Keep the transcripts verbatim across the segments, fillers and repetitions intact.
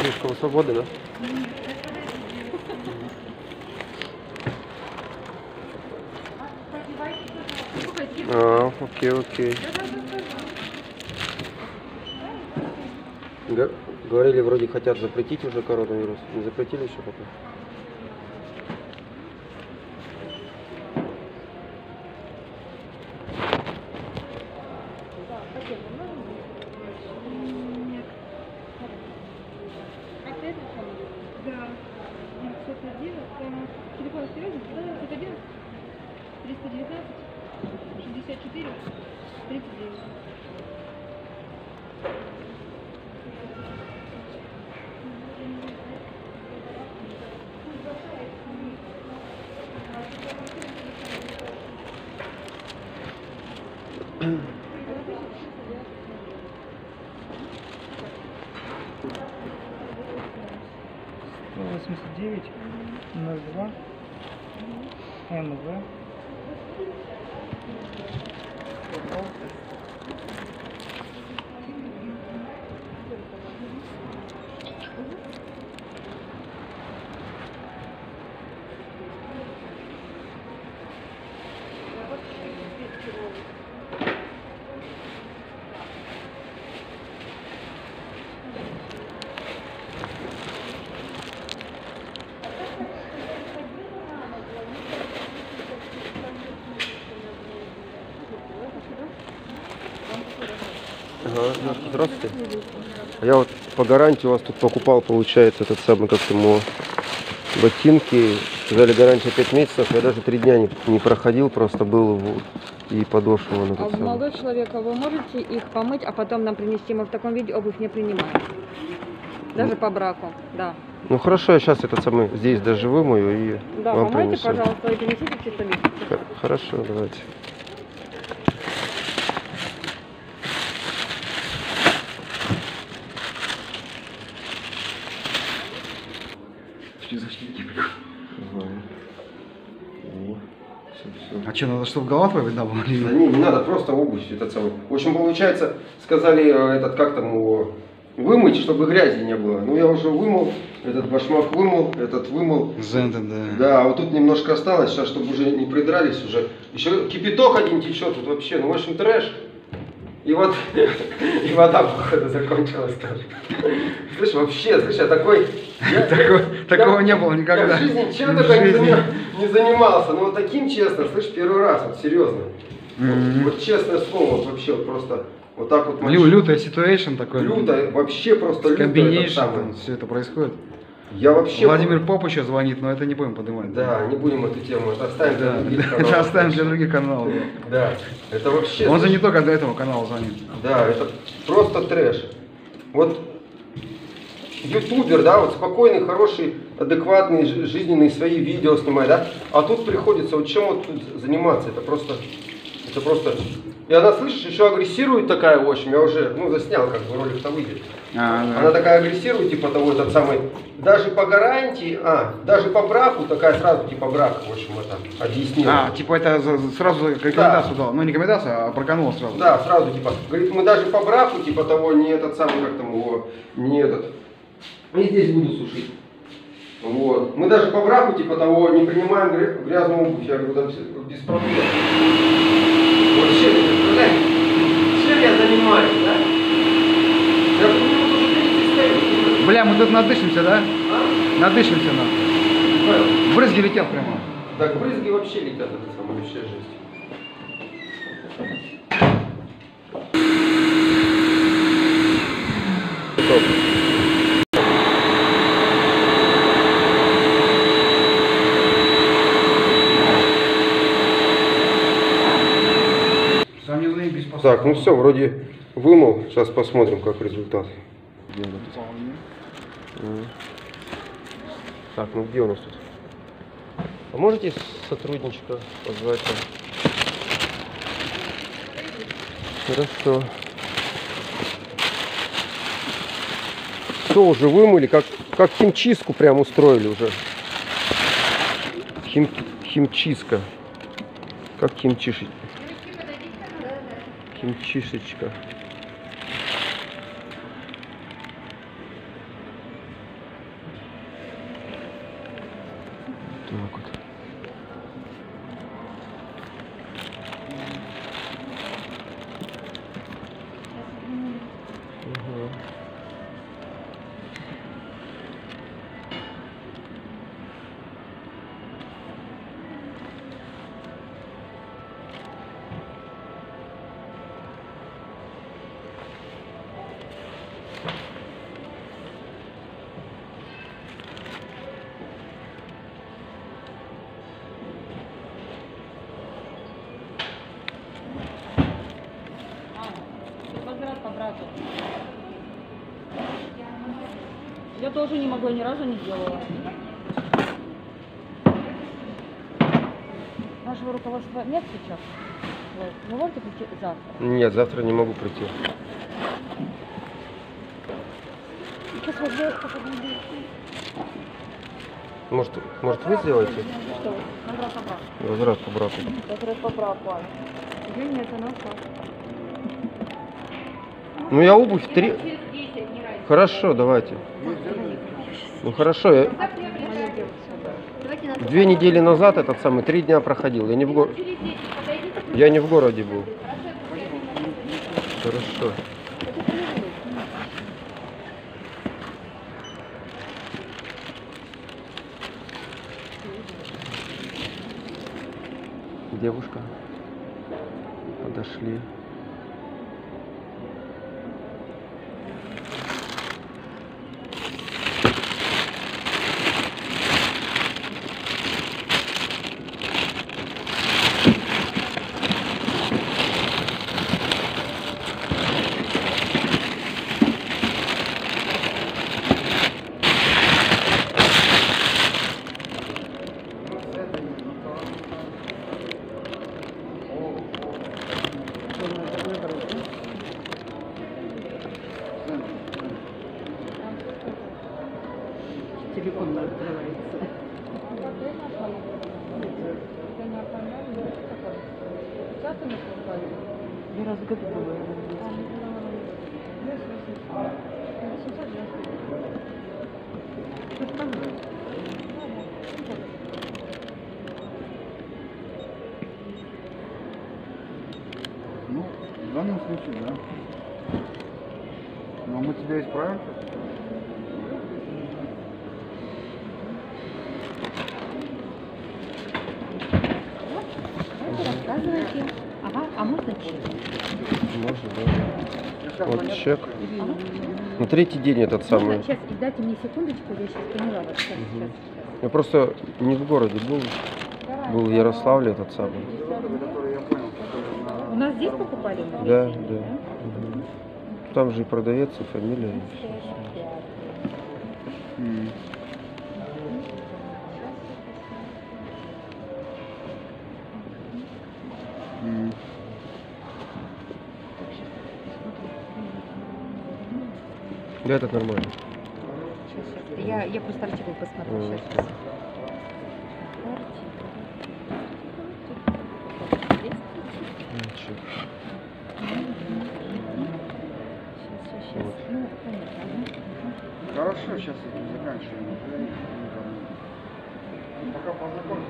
Слишком свободно, да? А, окей, окей. Г говорили, вроде хотят запретить уже коронавирус. Не запретили еще пока? Да. девятьсот один, телефон Сережи, девятьсот один, триста девятнадцать, шестьдесят четыре, тридцать девять. сто восемьдесят девять ноль два МВ. Ага, здравствуйте. Я вот по гарантии у вас тут покупал, получается, этот самый, как ему, ботинки. Сказали, гарантия пять месяцев. Я даже три дня не, не проходил, просто был вот, и подошел на А молодой человек, вы можете их помыть, а потом нам принести? Мы в таком виде обувь не принимаем. Даже ну, по браку, да. Ну хорошо, я сейчас этот самый здесь даже вымою и да, вам помойте, принесу. пожалуйста, и принесите в чистом виде. Хорошо, давайте. А что, надо, чтобы голова твоя видна была? Да не, не надо, просто обувь этот самый. В общем, получается, сказали, этот, как там его, вымыть, чтобы грязи не было. Ну, я уже вымыл, этот башмак вымыл, этот вымыл. Зенты, да. Да, а вот тут немножко осталось, сейчас, чтобы уже не придрались уже. Еще кипяток один течет тут вообще, ну, в общем, трэш. И вот, и вода, походу, закончилась тоже. Слышь, вообще, слышь, я такой... Я, такого я, такого я, не было никогда. Я в жизни чем такой не, не занимался. Ну, вот таким, честно, слышь, первый раз, вот серьезно. Mm-hmm. вот, вот честное слово, вот вообще вот просто вот так вот... Лю, лютая ситуация такой. Лютая, вообще просто лютая. Комбинейшн, все это происходит. Я вообще... Владимир Поп еще звонит, но это не будем поднимать. Да, не будем эту тему, это оставим да, для других да, каналов. Это оставим для других каналов. Да, это вообще... Он же не только для этого канала звонит. Да, это просто трэш. Вот ютубер, да, вот спокойный, хороший, адекватный, жизненные свои видео снимает, да, а тут приходится, вот чем вот тут заниматься, это просто, это просто... И она, слышишь, еще агрессирует такая, в общем, я уже, ну, заснял, как бы ролик-то выйдет. А, да. Она такая агрессирует, типа того, этот самый, даже по гарантии, а, даже по браку, такая сразу, типа брака, в общем, это объяснила. А, типа это сразу рекомендацию да. дал, ну не рекомендацию, а проканул сразу. Да, сразу, типа, говорит, мы даже по браку, типа того, не этот самый, как там его, не этот, и здесь буду сушить. Вот. Мы даже по браку, типа того, не принимаем грязную обувь, я говорю, да, без проблем. Вообще, представляете, чем я занимаюсь, да? Я тут уже тридцать стою. Бля, мы тут надышимся, да? А? Надышимся нам. Брызги летят прямо. Так, брызги вообще летят, это самая вообще жесть. Так, ну все, вроде вымыл. Сейчас посмотрим, как результат. Так, ну где у нас тут? А можете сотрудничка позвать? Хорошо. Все уже вымыли, как, как химчистку прям устроили уже. Хим, химчистка. Как химчишить? Химчишечка. Так вот. Ага. Возврат по брату. Я тоже не могу, ни разу не делала. Нашего руководства нет сейчас? Вот. Вы можете прийти завтра? Нет, завтра не могу прийти. Сейчас вот сделать, как это будет. Может, может вы сделаете? Что? Возврат по брату. Возврат по брату. Возврат по брату. Или нет, она ушла. Ну я обувь три. Хорошо, давайте. Ну хорошо, я две недели назад этот самый три дня проходил. Я не в го... Я не в городе был. Хорошо. Девушка. Подошли. Телефон не открывается. Я раз в году была. Ну, в данном случае, да. Но мы тебя исправим. Рассказывайте. Ага, а можно чек? Можно, да. Вот чек. Ну, третий день этот самый. Сейчас, дайте мне секундочку, я сейчас поняла вас. Сейчас, Мгм. сейчас, Я просто не в городе был. Был в Ярославле этот самый. сейчас. У нас здесь покупали? Да, да. Мгм. Там же и продавец, и фамилия. И всё. М. М. Да, это нормально. Сейчас, сейчас. Я, я просто артикул посмотрю. Мгм. Сейчас, сейчас. Чек. Сейчас, сейчас. Вот. Ну, понятно. Хорошо, сейчас заканчиваем. Пока познакомимся.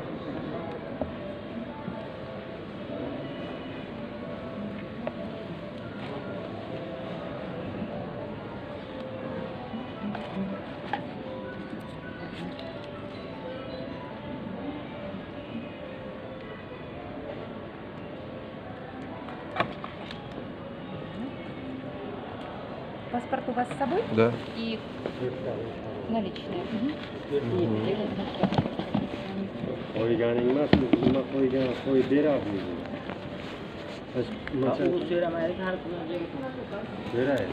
Паспорт у вас с собой? Да. И наличные. Qo'yganingmas, nima qo'ygan, qo'yib beramiz. Biz beray.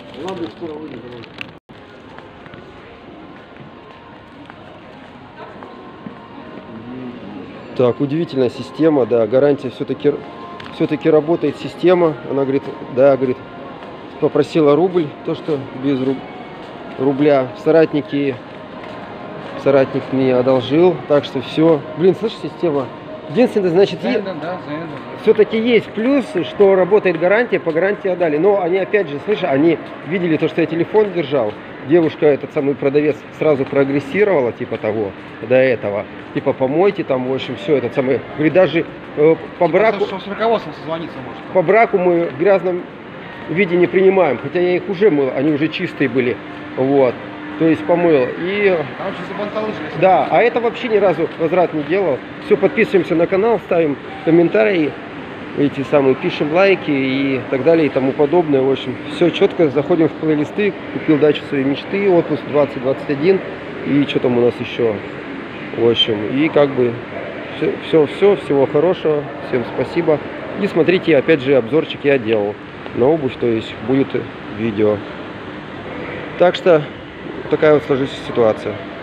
Так, удивительная система, да, гарантия все-таки все-таки работает система. Она говорит, да, говорит, попросила рубль, то что без руб... рубля соратники, соратник мне одолжил, так что все. Блин, слышишь, система Единственное, значит, За Эндом, да, за Эндом. все-таки есть плюс, что работает гарантия, по гарантии отдали. Но они опять же, слышишь, они видели то, что я телефон держал. Девушка, этот самый продавец, сразу прогрессировала, типа того, до этого. Типа помойте там, в общем, все, этот самый. Говорит, даже э, по браку... Что с руководством созвониться может. По браку мы в грязном виде не принимаем, хотя я их уже мыл, они уже чистые были, вот, то есть помыл. И Короче, забанталыжили. да, а это вообще ни разу возврат не делал. Все, подписываемся на канал, ставим комментарии, эти самые, пишем лайки и так далее и тому подобное. В общем, все четко, заходим в плейлисты, купил дачу своей мечты, отпуск двадцать двадцать один и что там у нас еще. В общем, и как бы все, все, все, всего хорошего, всем спасибо. И смотрите, опять же, обзорчик я делал на обувь, то есть будет видео. Так что такая вот сложилась ситуация.